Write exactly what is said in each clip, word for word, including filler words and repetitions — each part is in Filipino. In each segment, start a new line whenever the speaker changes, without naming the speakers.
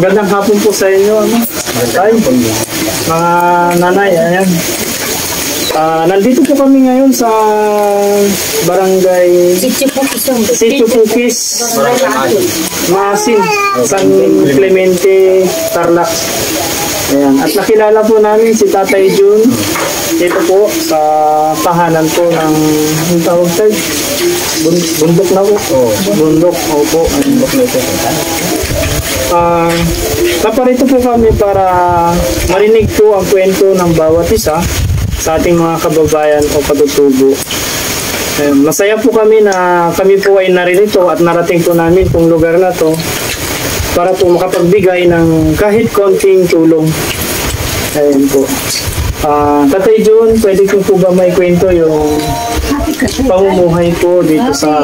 Magandang hapon po sa inyo. Ano? Tay, mga nanay, ayan. Uh, nandito po kami ngayon sa barangay
Sitio Pukis,
Sitio Pukis, Masin, San Clemente, Tarlac. Ayan. At nakilala po namin si Tatay Jun dito po sa tahanan po ng yung tawag tayo bundok na po. Oh. Bundok, opo. Bundok na ito. Uh, naparito po kami para marinig po ang kwento ng bawat isa sa ating mga kababayan o katutubo. Eh, masaya po kami na kami po ay naririto at narating po namin itong lugar na to para po makapagbigay ng kahit konting tulong. Ayan po. Uh, Tatay Jun, pwede ko po ba may kwento yung pamumuhay po dito sa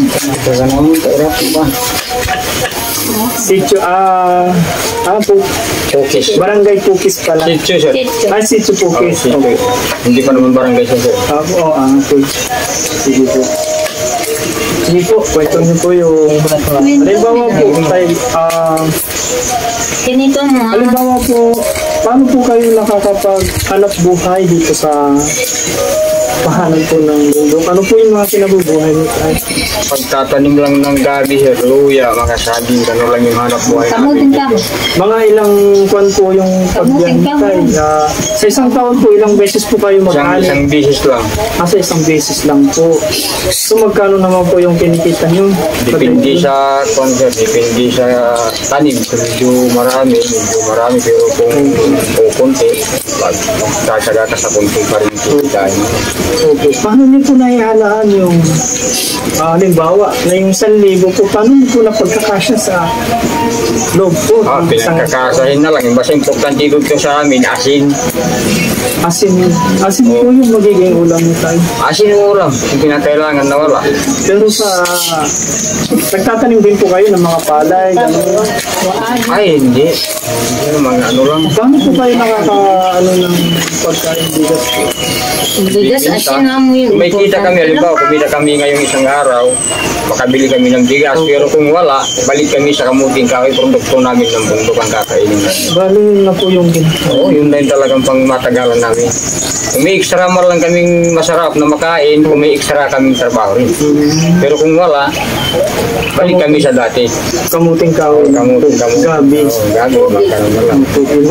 Sitio, ah, ah, po,
Pukis.
Barangay Pukis pala.
Sitio, sir.
Ah, Sitio Pukis.
Oh, okay. Hindi pa naman barangay siya, sir.
Ah, oo, ah, okay. Sige po. Sige po, kwento niyo po yung... Halimbawa po, tayo, ah...
Ganito mo.
Halimbawa po, paano po kayo nakakapag-hanap buhay dito sa pahanan po ng bundok? Ano po yung mga kinabubuhay niyo tayo?
Pagtatanim lang ng gabi, sir, luya, mga saging, gano'n lang yung hanap buhay namin dito.
Mga ilang kwan po yung pagbiyantay? Uh, sa isang taon po, ilang beses po kayo mag-aani?
Isang, isang beses lang.
Ah, sa isang beses lang po. So magkano naman po yung kinikita nyo?
Depende sa concert, depende sa tanim. Medyo marami, medyo marami, pero kung, kung konti, magkasaga ka sa konti pa rin kikitain.
Okay. Paano niyo po naihalaan yung uh, halimbawa na yung isang libo po, paano niyo po napagkakasya sa loob po?
Ah, pinagkakasahin na lang. Basta importante dito sa amin, asin.
Asin, asin oh. po yung magiging ulam niyo tayo?
Asin yung ulam, yung pinakailangan na wala.
Pero sa, nagtatanim din po kayo ng mga palay, gano'n?
Ay, hindi. Hindi mga ano lang.
Paano po kayo nakaka, ano ng pagkain bigas po?
Bigas, asin nga mo yun.
May kita kami, halimbawa, kumita kami ngayong isang araw, makabili kami ng bigas, pero kung wala, balik kami sa kamuting kahoy, produkto namin ng bundok ang kakainin.
Bali na po yung ginto.
Oo, yun na yung talagang pang matagalan namin. Kung may extra mar lang kaming masarap na makain, kung may extra kaming trabaho rin. Pero kung wala, balik kami sa dati.
Kamuting kahoy.
Kamuting kahoy.
Gabi.
Oo, gabi, makaroon na lang.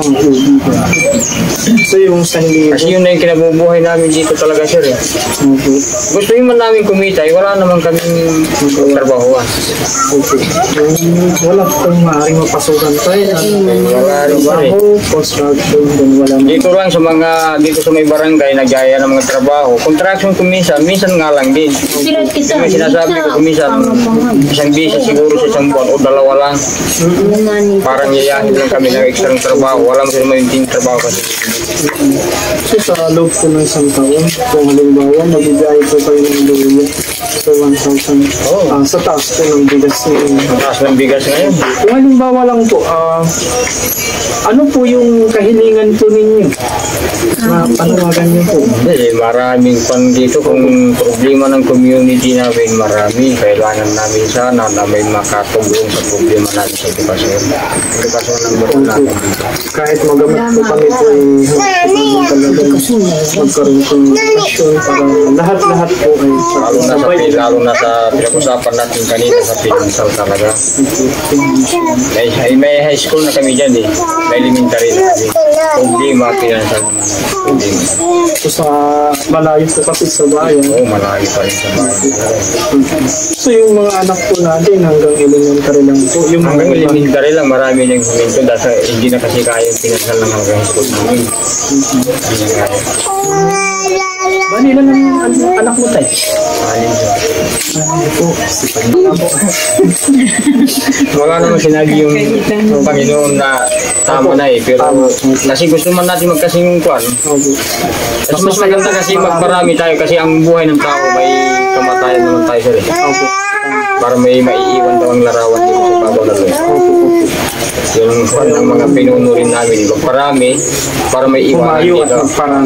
So yung sanli.
Kasi yun na yung kinabubuhay namin dito talaga, sir. Eh.
Okay.
Gusto yun man namin kumita, eh, wala naman kaming trabahoan.
Okay. Wala pong maaaring mapasukan tayo.
Wala rin ba eh.
Construction, wala.
Dito lang sa mga, dito sa may barangay, nagaya ng mga trabaho. Contraction kung minsan, minsan nga lang din. May sinasabi ko kung minsan, isang bisa siguro sa isang buwan o dalawa lang. Parang yayahin lang kami ng extra trabaho. Walang sila may ting trabaho kasi.
So sa loob po ng isang taon, kung halimbawa, magbibigay po kayo ng luya sa one thousand. Oh. Uh, sa taas po ng bigas.
Sa taas ng bigas ngayon.
Kung halimbawa lang po, uh, ano po yung kahilingan po ninyo? Na panawagan niyo po?
Hindi, maraming pan dito. Kung problema ng community namin, marami. Kailangan namin sana na may makatulong sa problema namin sa edukasyon. Edukasyon ng buwan namin dito.
Kahit magamit po kami po ay magkaroon po ng edukasyon para lahat-lahat po ay
lalo na sa, lalo na sa pinag-usapan natin kanina sa financial talaga. May, may high school na kami dyan eh. May elementary na kami. Problema, financial naman. Problema.
So sa malayo po kasi sa bayan.
Oo, malayo pa rin sa bayan.
So yung mga anak po natin hanggang elementary lang po. Yung
hanggang elementary lang, marami nang huminto dahil hindi na kasi kaya yung financial ng hanggang school namin. Hindi na kaya.
Bali lang ang anak mo tayo?
Anin siya.
Ano po?
Wala naman sinabi yung Panginoon na tama na eh. Pero kasi gusto man natin magkasing kwan. Mas mas maganda kasi magparami tayo kasi ang buhay ng tao may kamatayan naman tayo sir eh. Para may maiiwan daw ang larawan dito sa babaw na doon. Yun ang mga pinunurin namin. Magparami para may iwan dito.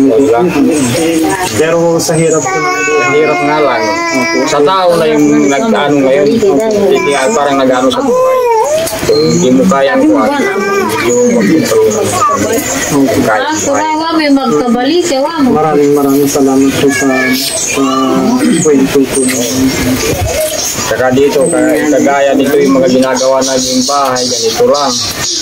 Pero sa hirap ko na
hirap nga lang. Sa tao na yung nag-ano ngayon, hindi parang nag-ano sa buhay. Kung hindi mo kayang kuhan, yung mag-control ng kahit
Ah, kurawa may magkabalik. Yawa mo.
Maraming maraming salamat po sa, sa kwento po.
Saka dito, kaya kagaya dito yung mga ginagawa namin bahay, ganito lang.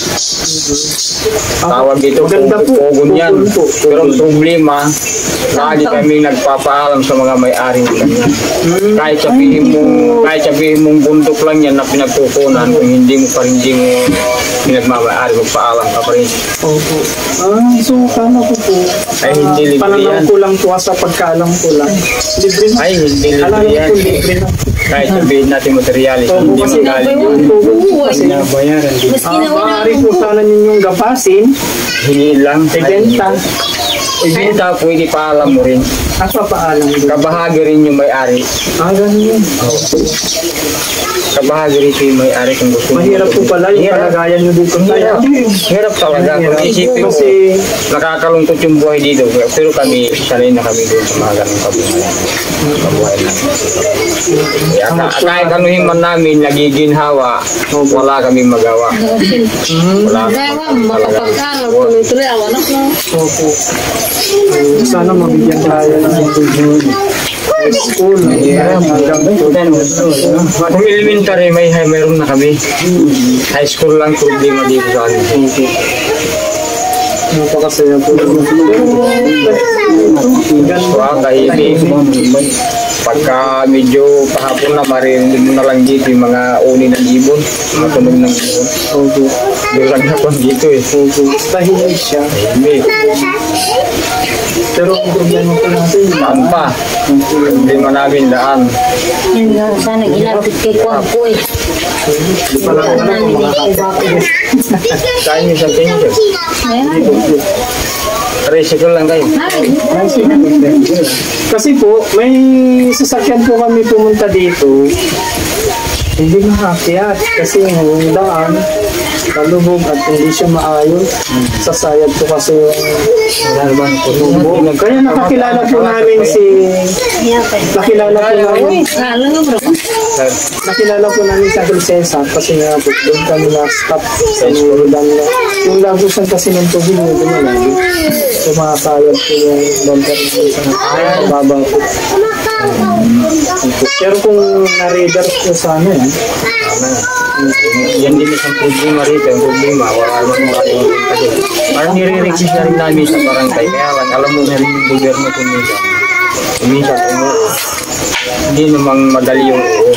Tawag dito,
Maganda po.
pugon yan.
Pugon po.
Pero ang problema, lagi kami nagpapaalam sa mga may-ari kami. Kahit sabihin mo, kahit sabihin mong bundok lang yan na pinagkukunan, kung hindi mo pa rin hindi mo pinagmamayari, magpaalam ka pa rin.
Opo. Ah, so kano po po?
Ay, hindi libre
Pananaw
yan.
ko lang po sa pagkaalam ko lang. Libre na.
Ay, hindi
Alam
libre
niyo
yan.
po, libre na.
Kahit sabihin natin materialis,
Opo,
hindi
kasi
magaling yun.
kasi
Bayaran din.
Maski
Ah,
na wala
maaari po
akong
sana ninyong gapasin,
Hingi lang.
ibenta,
Ibenta, pwede paalam mo rin.
at papaalam doon.
Kabahagi rin yung may-ari.
Ah, ganun yun.
Kabahagi rin yung may-ari kung gusto mo.
Mahirap po pala yung
Hirap.
kalagayan nyo dito.
Hirap. Hirap talaga. Kung isipin mo,
Kasi,
nakakalungkot yung buhay dito. Pero kami, sanay na kami doon sa mga ganong kabuhayan. Kabuhayan namin. Kaya ka- kahit anuhin man namin, nagiginhawa, wala kami magawa. Wala
Yawa
kami
mo.
talaga.
Makapagkalaw. Tuloy-tuloy. Awanak mo.
opo. Eh, sana mabigyan tayo ng school.
Kung elementary, may mayroon na kami. High school lang problema dito sa amin.
Napakasaya po.
So, ang kaibig, pagka medyo pahapon na, maririnig mo na lang dito yung mga uni ng ibon, mga tunog ng ibon.
Opo.
Doon lang ako dito eh.
Opo. Tahimik siya.
Hindi.
Pero ang problema po natin,
Daan pa. Problema namin daan.
Yan nga. Sana ilapit kay Kuwang ko eh.
hindi pa lang alam kung makakapagod.
Kain niyo sa pension.
Ayan.
Tricycle lang kayo.
Kasi po, may sasakyan po kami pumunta dito. Hindi makakiyat kasi yung daan, kalubog at hindi siya maayos. Sasayad po kasi yung bubog. Kaya nakakilala po namin si... Nakilala po namin,
Kala nga bro.
nakilala po namin sa Prinsesa kasi nga po doon kami na-stop sa Nurudan na. Yung lagusan kasi ng tubig medyo malagi. So makakayad po yung bumper sa mababa po. Pero kung na-radar po sana yan,
Yan din isang problema rito. Yung problema, wala naman mga yung kasi. Parang nire-request na rin namin sa barangay. Kaya lang, alam mo na rin yung gobyerno kung minsan. Kung minsan, kung hindi namang madali yung oo.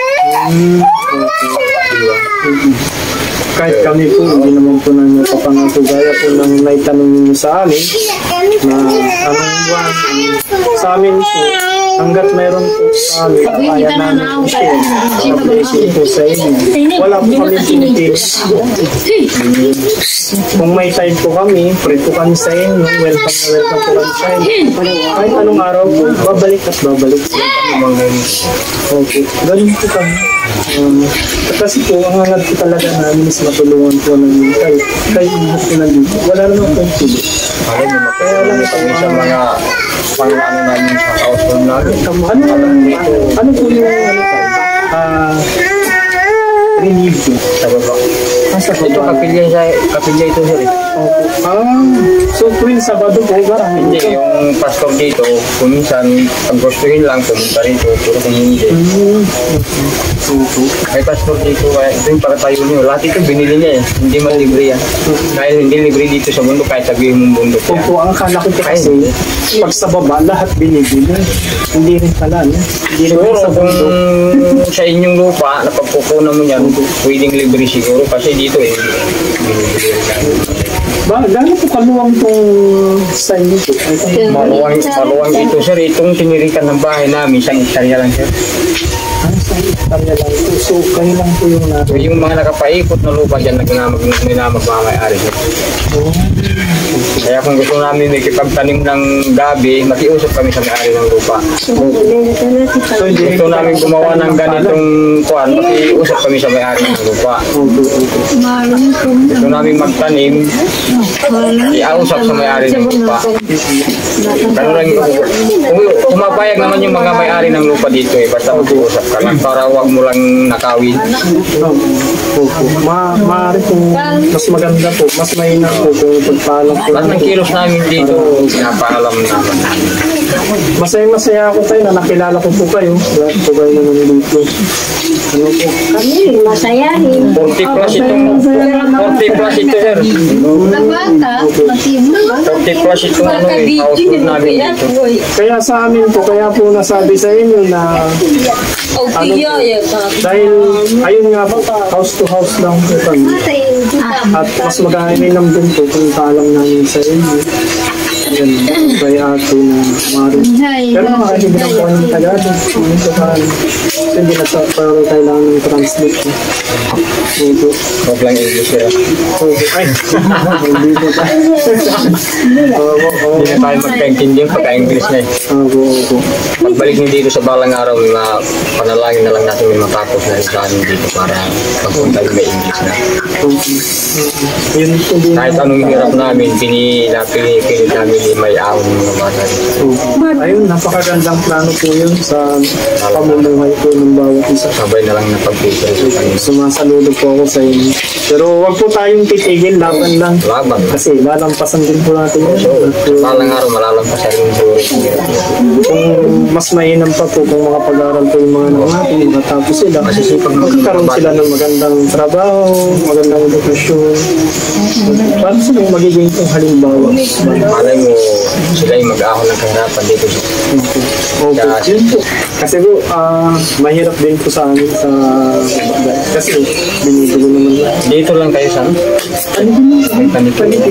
Diba?
kahit kami po, hindi naman po namin papangako gaya po ng may tanong ninyo sa amin na anong buwan sa amin po hanggat mayroon po sa amin kaya namin po share sa blessing po sa inyo wala po kami pinipili kung may time po kami free po kami sa inyo welcome na welcome po kami sa inyo kahit anong araw po babalik at babalik po kami okay ganun po kami Um, kasi po, ang hangad po talaga namin is matulungan po ng kayo. Kayo po po nandito. Wala naman po yung tuloy.
Alam mo, kaya lang kami sa mga pang-ano namin sa household namin.
Ano, ano, ano po yung ano po? Ah, relief
Sa baba.
Ah, sa
Ito,
baba.
kapilya, siya- kapilya ito sir. eh.
Ah, so tuwing Sabado po ba?
Hindi, yung pastor dito, kung minsan, pag gustuhin lang, pumunta rito, pero kung hindi.
Hmm.
May pastor dito, kaya ito yung para tayo niyo. Lahat ito binili niya eh. Hindi man libre yan. Dahil hindi libre dito sa mundo, kahit sabihin mong bundok
Kung
yan.
po ang akala ko po kasi, pag sa baba, lahat binibili. Hindi rin pala, no? Hindi rin
Siguro
sa
kung
bundok.
sa inyong lupa, napagpupunan mo yan, pwedeng libre siguro. Kasi dito eh, binibili yan.
Ba, gano'n po kaluwang tong sa inyo po? Ay,
Maluwang, maluwang dito sir, itong tinirikan ng bahay namin, isang hektarya lang sir.
ano sa hektarya lang po? So, kayo lang po yung
So,
natin.
yung mga nakapaikot na lupa dyan, nagnamag, nagnamag-mamay-ari sir. Kaya kung gusto namin may kipagtanim ng gabi, makiusap kami sa may-ari ng lupa.
So, hindi
Gusto namin gumawa ng ganitong kuan, makiusap kami sa may-ari ng lupa. Gusto namin magtanim, iausap sa may-ari ng lupa. Ganun lang yung kung pumapayag naman yung mga may-ari ng lupa dito eh, basta mag-uusap ka lang para huwag mo lang nakawin.
Oh, opo. Ma, maaari po, mas maganda po, mas mahina po kung pagpalak po.
Lahat ng kilos namin dito, pinapaalam naman.
Masaya-masaya ako tayo na nakilala ko po kayo. Lahat po kayo na nandito. Ano po?
Kami, masayahin.
forty plus itong, forty plus ito, sir.
Bata, matibay.
forty plus itong ano eh, household namin dito.
Kaya sa amin po, kaya po nasabi sa inyo na ano po, dahil ayun nga po, house to house lang po kami. At mas mag-aaninam din po kung taalam namin sa inyo. Yan, kaya ate na maaaring. Pero makakaibigan po ng Tagalog. Ano po ka, hindi na sa pero kailangan ng translate. Opo.
Huwag lang English sir.
Opo. Ay, hindi po tayo. Opo, opo.
Hindi na tayo magkaintindihan pagka-English na eh.
Opo, opo.
Pagbalik nyo dito sa balang araw, may mga panalangin na lang natin may matapos na rin sa amin dito para pagpunta yung may English na.
Yun po din.
Kahit anong hirap namin, pinipili namin may ahon ng mga bata.
Ayun, napakagandang plano po yun sa pamumuhay po ng bawat isa.
Sabay na lang na pagpipili sa kanila.
Sumasaludo po ako sa inyo. Pero wag po tayong titigil, laban lang.
Laban.
Kasi lalampasan din po natin yun.
So, balang araw, malalampasan rin yung buhay.
Kung mas mainam pa po kung makapag-aral po yung mga anak natin, matapos sila.
Masisipag
Magkakaroon sila ng magandang trabaho, magandang edukasyon. Paano silang magiging pong halimbawa?
Malay mo, sila yung mag-ahon ng kahirapan dito.
Opo, yun po. Kasi po, ah, mahirap din po sa amin sa kasi binibili naman lang.
Dito lang kayo sa
Ano din?
may panipin.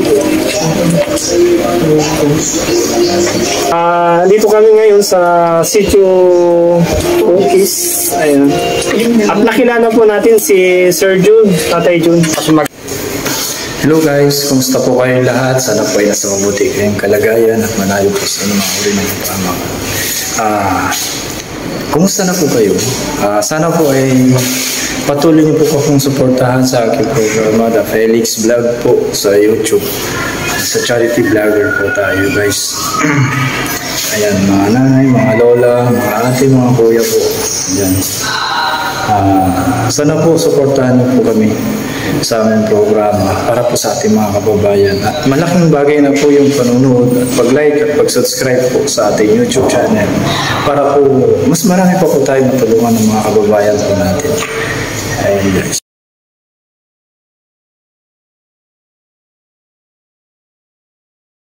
Ah, dito kami ngayon sa Sitio Ukis. Ayan. At nakilala po natin si Sir Jun, Tatay Jun.
Mas mag-
Hello guys, kumusta po kayong lahat? Sana po ay nasa mabuti kayong kalagayan at manayo po sa anumang uri ng pamang. Ah, kumusta na po kayo? Ah, sana po ay patuloy niyo po akong suportahan sa aking programa, The Felix Vlog po sa YouTube. Sa charity vlogger po tayo guys. Ayan, mga nanay, mga lola, mga ate, mga kuya po. Ayan. Ah, sana po suportahan niyo po kami sa aming programa para po sa ating mga kababayan. At malaking bagay na po yung panunood at pag-like at pag-subscribe po sa ating YouTube channel para po mas marami pa po tayo matulungan ng mga kababayan po natin. Ayun guys.